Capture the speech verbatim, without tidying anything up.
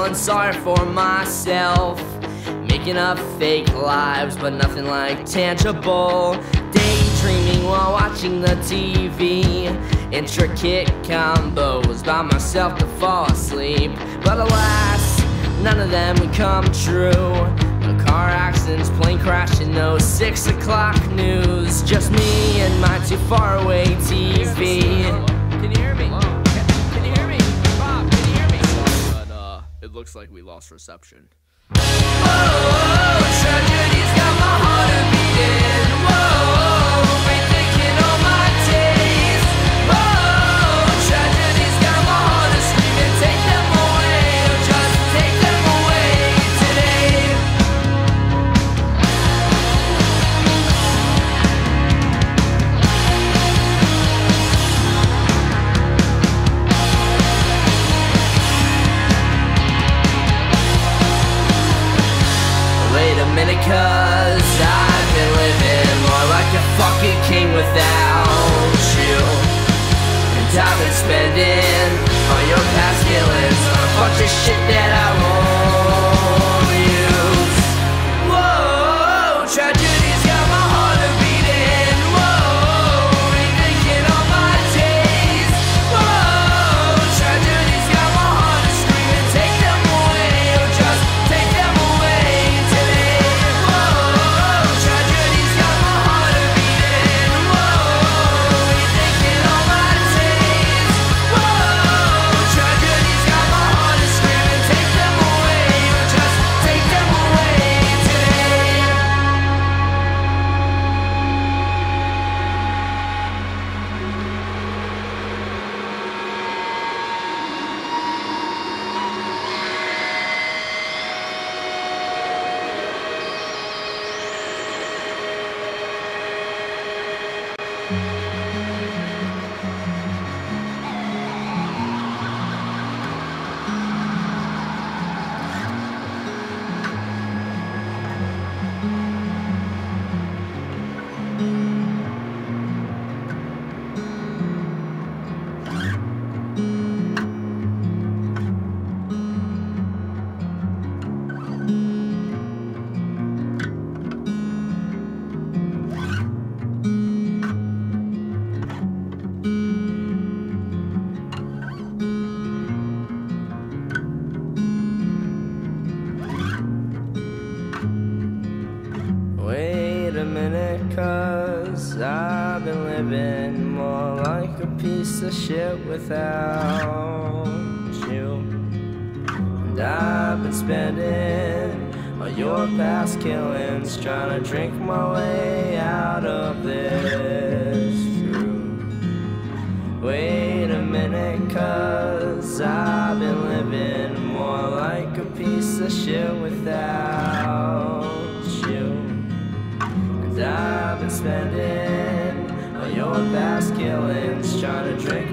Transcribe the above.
feeling sorry for myself, making up fake lives, but nothing like tangible. Daydreaming while watching the T V, intricate combos by myself to fall asleep. But alas, none of them would come true. No car accidents, plane crashing, no six o'clock news. Just me and my too far away T V. Can you hear me? Can you hear me? Bob, can you hear me? But uh, it looks like we lost reception. Whoa, tragedy's got my heart a beating. Whoa, rethinking all my days. Whoa, tragedy's got my heart a screaming. Take them away, or just take them away today. Wait a minute, cause I've been living more like a fucking king without you. And I've been spending all your past killings on a bunch of shit that I won't use. Whoa, tragedy's got my heart a beating. Whoa, rethinking all my days. Whoa, tragedy's got my heart a screaming. Take them away, or just take them away today. Whoa, tragedy's got my heart a beating. Whoa, rethinking all my days. Whoa, tragedy's got my heart a screaming. Take them away, or just take them away today. Wait a minute, cause I've been living more like a piece of shit without you. And I've been spending all your past killings trying to drink my way out of this truth. Wait a minute, cause I've been living more like a piece of shit without you. And I've been spending all your past killings trying to drink